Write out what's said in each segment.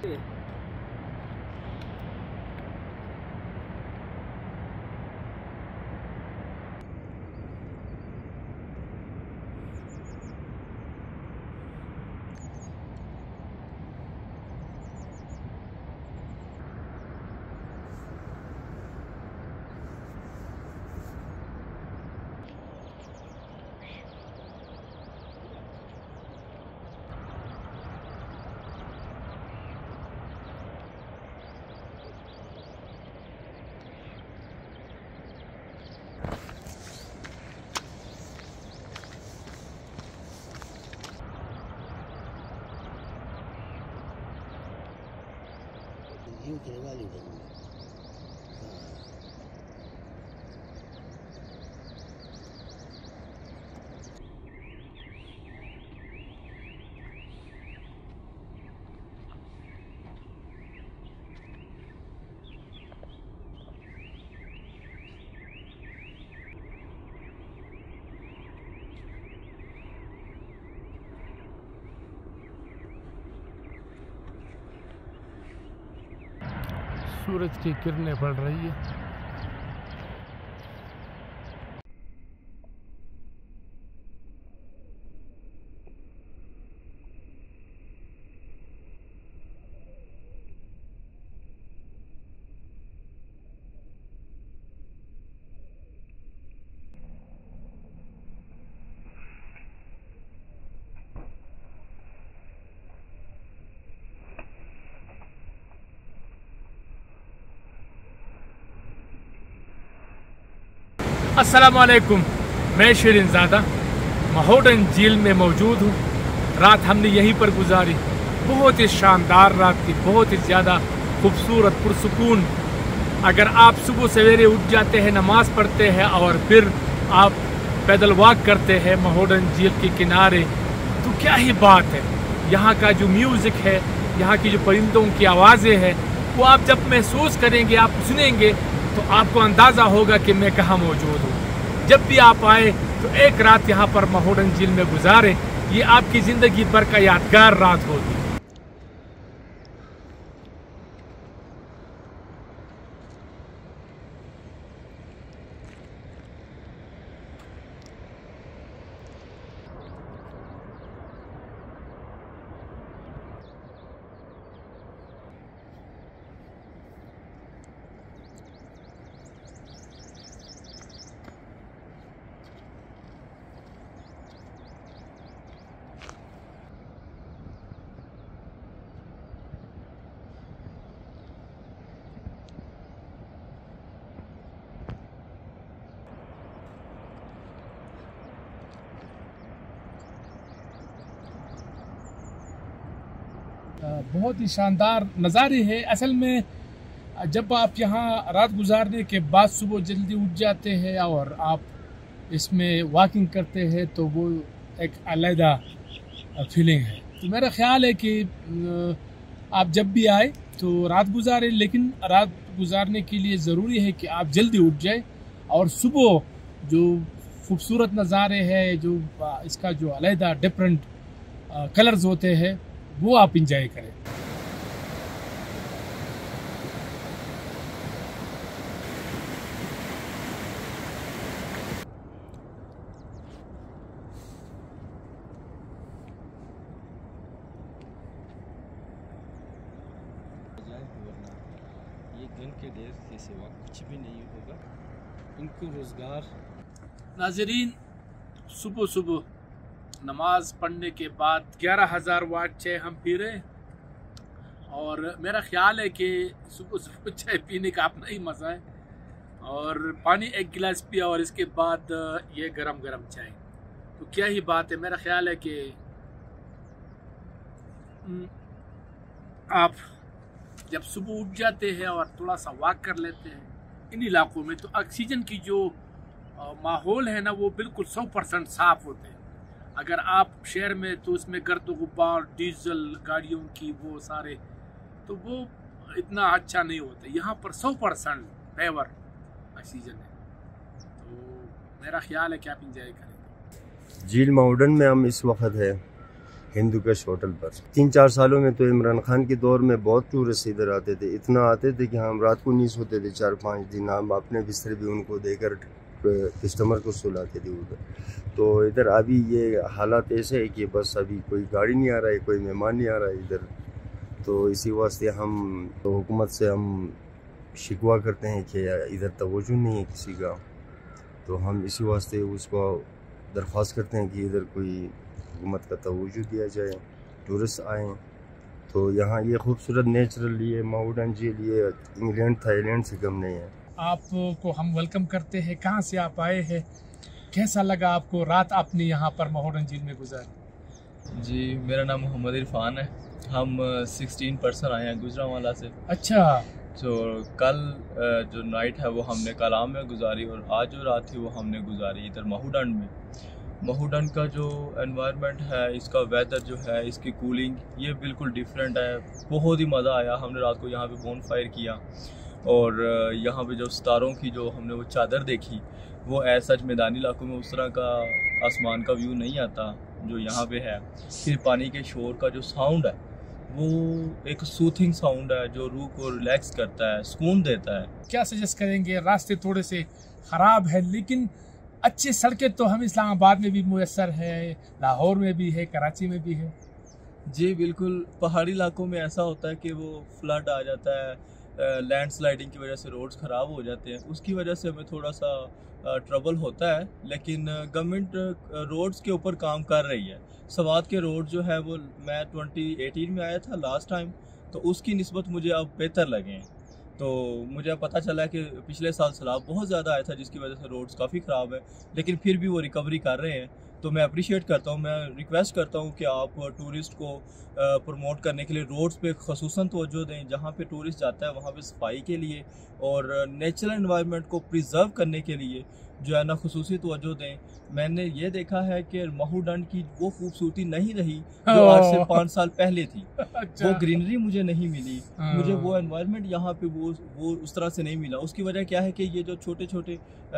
है। यूँ चलेगा नहीं करूँगा। सूरज की किरणें पड़ रही है। अस्सलामुअलैकुम, मैं शिरीनज़ादा महोडन झील में मौजूद हूँ। रात हमने यहीं पर गुजारी। बहुत ही शानदार रात थी, बहुत ही ज़्यादा खूबसूरत, पुरसुकून। अगर आप सुबह सवेरे उठ जाते हैं, नमाज़ पढ़ते हैं और फिर आप पैदल वॉक करते हैं महोडन झील के किनारे, तो क्या ही बात है। यहाँ का जो म्यूज़िक है, यहाँ की जो परिंदों की आवाज़ें हैं, वो आप जब महसूस करेंगे, आप सुनेंगे, तो आपको अंदाज़ा होगा कि मैं कहाँ मौजूद हूँ। जब भी आप आए तो एक रात यहाँ पर महोडन झील में गुजारें, ये आपकी ज़िंदगी भर का यादगार रात होगी। बहुत ही शानदार नज़ारे हैं। असल में जब आप यहाँ रात गुजारने के बाद सुबह जल्दी उठ जाते हैं और आप इसमें वॉकिंग करते हैं, तो वो एक अलग फीलिंग है। तो मेरा ख्याल है कि आप जब भी आए तो रात गुजारें, लेकिन रात गुजारने के लिए ज़रूरी है कि आप जल्दी उठ जाए और सुबह जो खूबसूरत नज़ारे हैं, जो इसका जो अलग डिफरेंट कलर्स होते हैं, वो आप इंजॉय करें। ये दिन के डेढ़ के सिवा कुछ भी नहीं होगा, इनको रोज़गार। नाज़रीन, सुबह सुबह नमाज पढ़ने के बाद 11,000 वाट चाय हम पी रहे हैं और मेरा ख्याल है कि सुबह सुबह चाय पीने का अपना ही मज़ा है। और पानी एक गिलास पिया और इसके बाद ये गरम गरम चाय, तो क्या ही बात है। मेरा ख्याल है कि आप जब सुबह उठ जाते हैं और थोड़ा सा वॉक कर लेते हैं इन इलाकों में, तो ऑक्सीजन की जो माहौल है ना, वो बिल्कुल 100% साफ़ होते हैं। अगर आप शहर में, तो उसमें गर्द गुबार, डीजल गाड़ियों की वो सारे, तो वो इतना अच्छा नहीं होता। यहाँ पर 100% पेवर ऑक्सीजन है, तो मेरा ख्याल है कि आप इंजॉय करेंगे। झील महोडन में हम इस वक्त है हिंदुकश होटल पर। 3-4 सालों में तो इमरान खान के दौर में बहुत टूरिस्ट इधर आते थे, इतना आते थे कि हम रात को नहीं सोते थे 4-5 दिन, हम अपने बिस्तर भी उनको देकर कस्टमर को सुलाते थे उधर। तो इधर अभी ये हालात ऐसे है कि बस अभी कोई गाड़ी नहीं आ रहा है, कोई मेहमान नहीं आ रहा है इधर। तो इसी वास्ते हम तो हुकूमत से हम शिकवा करते हैं कि इधर तवज्जो नहीं है किसी का, तो हम इसी वास्ते उसको दरख्वास्त करते हैं कि इधर कोई हुकूमत का तवज्जो दिया जाए, टूरिस्ट आएँ। तो यहाँ ये खूबसूरत नेचुरल ये माउंटेन झील ये इंग्लैंड थाईलैंड से कम नहीं है। आपको हम वेलकम करते हैं। कहाँ से आप आए हैं, कैसा लगा आपको रात आपने यहाँ पर माहौडन झील में गुजारी? जी, मेरा नाम मोहम्मद इरफान है। हम 16 पर्सन आए हैं गुजरांवाला से। अच्छा। तो कल जो नाइट है वो हमने कलाम में गुजारी और आज जो रात थी वो हमने गुजारी इधर माहूडन में। माहूडन का जो एनवायरनमेंट है, इसका वेदर जो है, इसकी कूलिंग ये बिल्कुल डिफरेंट है। बहुत ही मज़ा आया। हमने रात को यहाँ पे बोन फायर किया और यहाँ पे जो सितारों की जो हमने वो चादर देखी, वो ऐसा सच मैदानी इलाकों में उस तरह का आसमान का व्यू नहीं आता जो यहाँ पे है। फिर पानी के शोर का जो साउंड है वो एक सूथिंग साउंड है जो रूह को रिलैक्स करता है, सुकून देता है। क्या सजेस्ट करेंगे? रास्ते थोड़े से ख़राब है लेकिन अच्छी सड़कें तो हम इस्लामाबाद में भी मुयस्सर है, लाहौर में भी है, कराची में भी है। जी बिल्कुल। पहाड़ी इलाकों में ऐसा होता है कि वो फ्लड आ जाता है, लैंडस्लाइडिंग की वजह से रोड्स ख़राब हो जाते हैं, उसकी वजह से हमें थोड़ा सा ट्रबल होता है। लेकिन गवर्नमेंट रोड्स के ऊपर काम कर रही है। सवात के रोड जो है वो मैं 2018 में आया था लास्ट टाइम, तो उसकी निस्बत मुझे अब बेहतर लगे हैं। तो मुझे पता चला है कि पिछले साल सैलाब बहुत ज़्यादा आया था जिसकी वजह से रोड्स काफ़ी ख़राब है, लेकिन फिर भी वो रिकवरी कर रहे हैं। तो मैं अप्रिशिएट करता हूँ, मैं रिक्वेस्ट करता हूँ कि आप टूरिस्ट को प्रमोट करने के लिए रोड्स पे ख़ुसूसन तवज्जो दें। जहाँ पे टूरिस्ट जाता है वहाँ पे सफाई के लिए और नेचुरल एनवायरनमेंट को प्रिजर्व करने के लिए जो है ना खुसूसी तवज्जो दें। मैंने ये देखा है कि माहूडन की वो खूबसूरती नहीं रही जो आज से 5 साल पहले थी। अच्छा। वो ग्रीनरी मुझे नहीं मिली, मुझे वो एनवायरनमेंट यहाँ पे वो उस तरह से नहीं मिला। उसकी वजह क्या है कि ये जो छोटे छोटे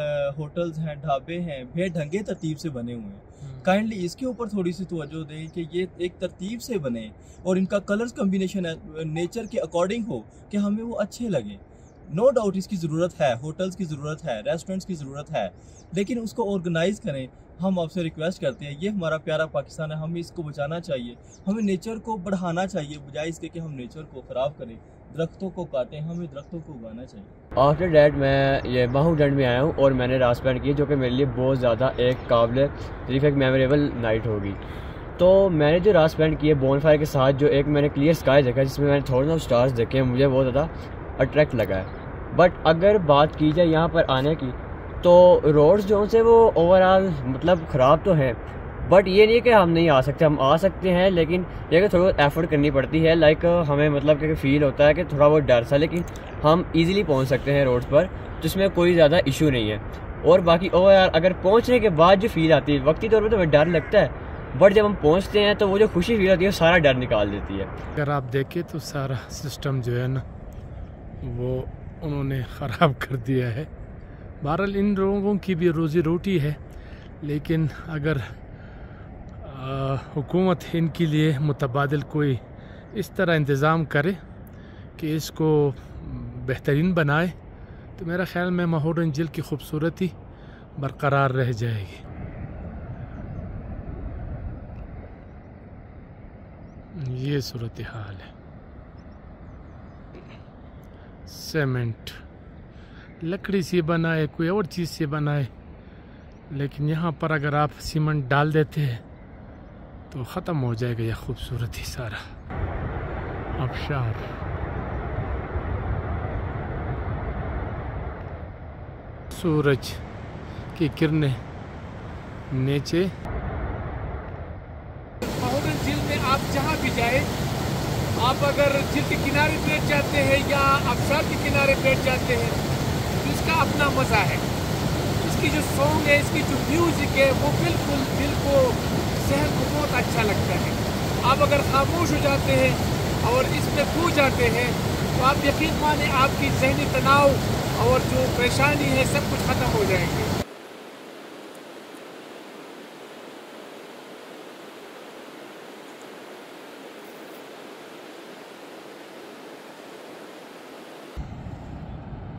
होटल्स हैं, ढाबे हैं, बेढंगे तरतीब से बने हुए हैं। काइंडली इसके ऊपर थोड़ी सी तवज्जो दें कि ये एक तरतीब से बने और इनका कलर्स कम्बिनेशन नेचर के अकॉर्डिंग हो कि हमें वो अच्छे लगे। नो डाउट इसकी ज़रूरत है, होटल्स की ज़रूरत है, रेस्टोरेंट्स की ज़रूरत है, लेकिन उसको ऑर्गेनाइज करें। हम आपसे रिक्वेस्ट करते हैं, ये हमारा प्यारा पाकिस्तान है, हमें इसको बचाना चाहिए, हमें नेचर को बढ़ाना चाहिए बजाय इसके कि हम नेचर को ख़राब करें, दरख्तों को काटें। हमें दरख्तों को उगाना चाहिए। आफ्टर डैट मैं ये माहूडन में आया हूँ और मैंने रात स्पेंड की जो कि मेरे लिए बहुत ज़्यादा एक काबिल तारीफ एक मेमोरेबल नाइट होगी। तो मैंने जो रात स्पेंड की है बोन फायर के साथ, जो एक मैंने क्लियर स्काई देखा जिसमें मैंने थोड़े ना स्टार्स देखे, मुझे बहुत ज़्यादा अट्रैक्ट लगा है। बट अगर बात की जाए यहाँ पर आने की, तो रोड्स जो से वो ओवरऑल मतलब ख़राब तो हैं, बट ये नहीं कि हम नहीं आ सकते, हम आ सकते हैं, लेकिन ये कि थोड़ा एफर्ट करनी पड़ती है। लाइक हमें मतलब कि फील होता है कि थोड़ा बहुत डर सा, लेकिन हम इजीली पहुंच सकते हैं रोड्स पर, जिसमें कोई ज़्यादा इशू नहीं है। और बाकी ओवरऑल अगर पहुंचने के बाद जो फील आती है, वक्ती तौर पर तो डर लगता है, बट जब हम पहुंचते हैं तो वो जो खुशी फील होती है सारा डर निकाल देती है। अगर आप देखें तो सारा सिस्टम जो है ना वो उन्होंने ख़राब कर दिया है। बहरहाल इन लोगों की भी रोज़ी रोटी है, लेकिन अगर हुकूमत इनके लिए मुतबादिल कोई इस तरह इंतज़ाम करे कि इसको बेहतरीन बनाए, तो मेरा ख़्याल में माहूडन झील की खूबसूरती बरकरार रह जाएगी। ये सूरत हाल है। सीमेंट लकड़ी से बनाए, कोई और चीज़ से बनाए, लेकिन यहाँ पर अगर आप सीमेंट डाल देते हैं तो ख़त्म हो जाएगा यह खूबसूरती सारा। आबशार सूरज की किरणें नीचे। माहूडन झील में आप जहाँ भी जाए, आप अगर झील के किनारे बैठ जाते हैं या आबशार के किनारे बैठ जाते हैं तो इसका अपना मज़ा है। इसकी जो सॉन्ग है, इसकी जो म्यूज़िक है, वो बिल्कुल दिल को, जहन को बहुत अच्छा लगता है। आप अगर खामोश हो जाते हैं और इसमें खो जाते हैं तो आप यकीन माने आपकी जहनी तनाव और जो परेशानी है सब कुछ ख़त्म हो जाएंगे।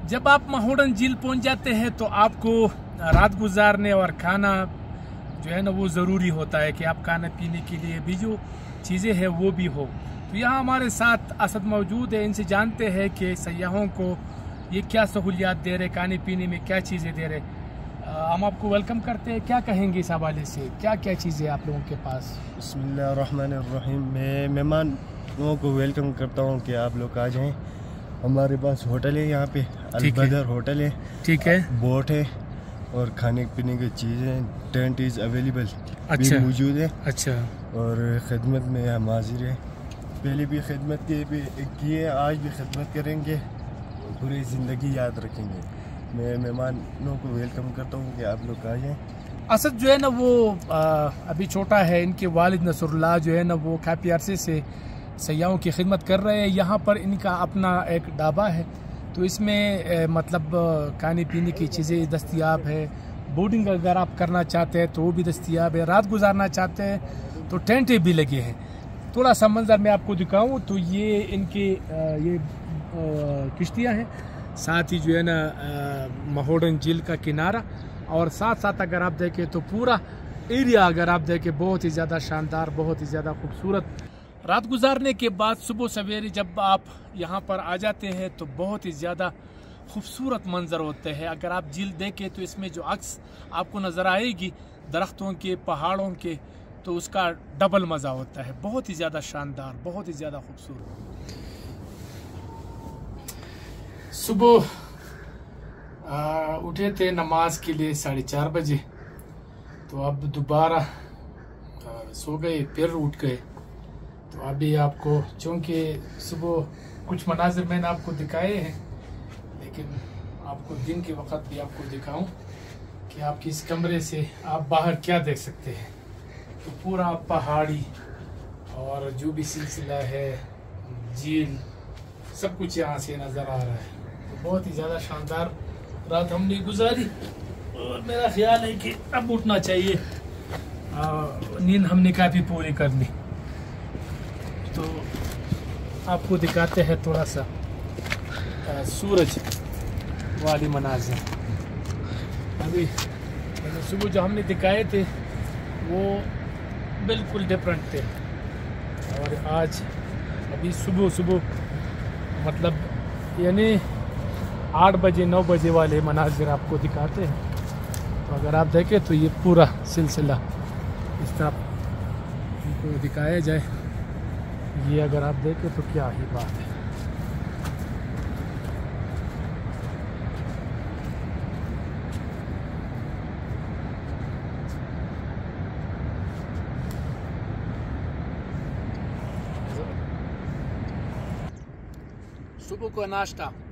जब आप महोडन झील पहुंच जाते हैं तो आपको रात गुजारने और खाना जो है ना वो ज़रूरी होता है कि आप खाने पीने के लिए भी जो चीज़ें हैं वो भी हो। तो यहाँ हमारे साथ असद मौजूद है, इनसे जानते हैं कि सयाहों को ये क्या सहूलियात दे रहे, खाने पीने में क्या चीज़ें दे रहे। हम आपको वेलकम करते हैं, क्या कहेंगे इस हवाले से, क्या क्या चीज़ें आप लोगों के पास? बिस्मिल्लाहिर्रहमानिर्रहीम। मैं मेहमानों को वेलकम करता हूँ कि आप लोग आ जाएं। हमारे पास होटल है, यहाँ पे अल-बदर होटल है, ठीक है, बोट है और खाने पीने की चीज़ें, टेंट इज़ अवेलेबल अच्छा मौजूद है। अच्छा, और खिदमत में हम हाजिर है, पहले भी खिदमत की है, आज भी खिदमत करेंगे, पूरी ज़िंदगी याद रखेंगे। मैं मेहमानों को वेलकम करता हूँ कि आप लोग आ जाएँ। असद जो है ना वो अभी छोटा है, इनके वालिद नसरुल्लाह जो है ना वो काफ़ी अरसे से सयाहों की खिदमत कर रहे हैं। यहाँ पर इनका अपना एक ढाबा है, तो इसमें मतलब खाने पीने की चीज़ें दस्तयाब है। बोर्डिंग अगर आप करना चाहते हैं तो वो भी दस्तयाब है, रात गुजारना चाहते हैं तो टेंट भी लगे हैं। थोड़ा सा मंजर मैं आपको दिखाऊं तो ये इनके ये किश्तियाँ हैं, साथ ही जो है ना महोडन झील का किनारा, और साथ साथ अगर आप देखें तो पूरा एरिया अगर आप देखें बहुत ही ज़्यादा शानदार, बहुत ही ज़्यादा खूबसूरत। रात गुजारने के बाद सुबह सवेरे जब आप यहाँ पर आ जाते हैं तो बहुत ही ज़्यादा खूबसूरत मंजर होते हैं। अगर आप झील देखें तो इसमें जो अक्स आपको नज़र आएगी दरख्तों के, पहाड़ों के, तो उसका डबल मज़ा होता है। बहुत ही ज़्यादा शानदार, बहुत ही ज़्यादा खूबसूरत। सुबह उठे थे नमाज के लिए 4:30 बजे, तो अब दोबारा सो गए, फिर उठ गए। तो अभी आपको चूँकि सुबह कुछ मनाजिर मैंने आपको दिखाए हैं, लेकिन आपको दिन के वक्त भी आपको दिखाऊं कि आपके इस कमरे से आप बाहर क्या देख सकते हैं। तो पूरा पहाड़ी और जो भी सिलसिला है, झील, सब कुछ यहाँ से नज़र आ रहा है। तो बहुत ही ज़्यादा शानदार रात हमने गुजारी और मेरा ख्याल है कि अब उठना चाहिए, नींद हमने काफ़ी पूरी कर ली। तो आपको दिखाते हैं थोड़ा सा सूरज वाली मनाज़िर। अभी सुबह जो हमने दिखाए थे वो बिल्कुल डिफरेंट थे, और आज अभी सुबह मतलब यानी 8 बजे 9 बजे वाले मनाज़िर आपको दिखाते हैं। तो अगर आप देखें तो ये पूरा सिलसिला इस तरह इनको दिखाया जाए, ये अगर आप देखें तो क्या ही बात है। सुबह को नाश्ता